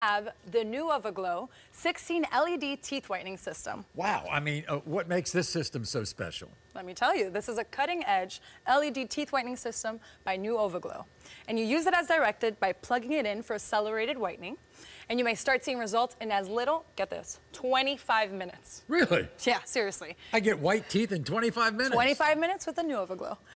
have the NUOVAGLO 16 LED teeth whitening system. Wow, I mean, what makes this system so special? Let me tell you, this is a cutting-edge LED teeth whitening system by NUOVAGLO. And you use it as directed by plugging it in for accelerated whitening. And you may start seeing results in as little, get this, 25 minutes. Really? Yeah, seriously. I get white teeth in 25 minutes? 25 minutes with the NUOVAGLO.